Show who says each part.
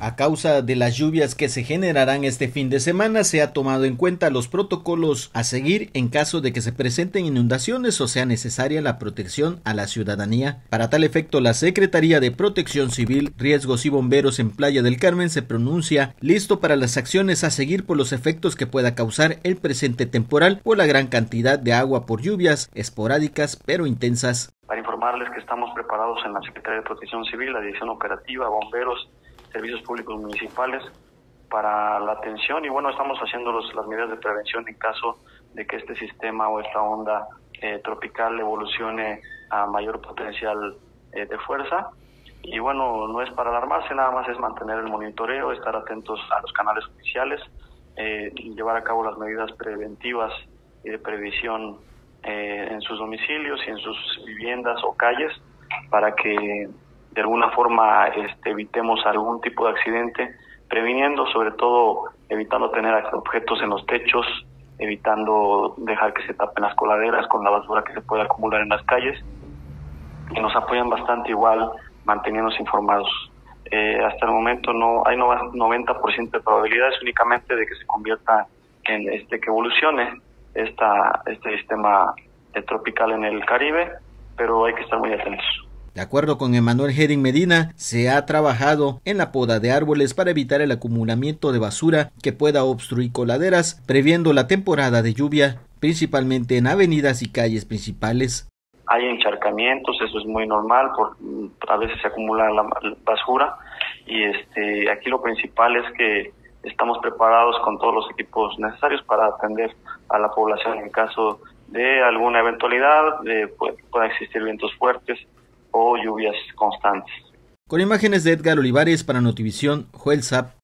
Speaker 1: A causa de las lluvias que se generarán este fin de semana, se ha tomado en cuenta los protocolos a seguir en caso de que se presenten inundaciones o sea necesaria la protección a la ciudadanía. Para tal efecto, la Secretaría de Protección Civil, Riesgos y Bomberos en Playa del Carmen se pronuncia listo para las acciones a seguir por los efectos que pueda causar el presente temporal por la gran cantidad de agua por lluvias esporádicas pero intensas.
Speaker 2: Para informarles que estamos preparados en la Secretaría de Protección Civil, la Dirección Operativa, Bomberos, Servicios Públicos Municipales para la atención y estamos haciendo las medidas de prevención en caso de que este sistema o esta onda tropical evolucione a mayor potencial de fuerza. Y no es para alarmarse, nada más es mantener el monitoreo, estar atentos a los canales oficiales, llevar a cabo las medidas preventivas y de previsión en sus domicilios y en sus viviendas o calles para que de alguna forma evitemos algún tipo de accidente, previniendo, sobre todo evitando tener objetos en los techos, evitando dejar que se tapen las coladeras con la basura que se puede acumular en las calles, y nos apoyan bastante igual manteniéndonos informados. Hasta el momento no hay 90% de probabilidades únicamente de que se convierta en que evolucione este sistema tropical en el Caribe, pero hay que estar muy atentos.
Speaker 1: De acuerdo con Emanuel Hedin Medina, se ha trabajado en la poda de árboles para evitar el acumulamiento de basura que pueda obstruir coladeras, previendo la temporada de lluvia, principalmente en avenidas y calles principales.
Speaker 2: Hay encharcamientos, eso es muy normal, a veces se acumula la basura y aquí lo principal es que estamos preparados con todos los equipos necesarios para atender a la población en caso de alguna eventualidad, puedan existir vientos fuertes o lluvias constantes.
Speaker 1: Con imágenes de Edgar Olivares para Notivisión, Joel Zap.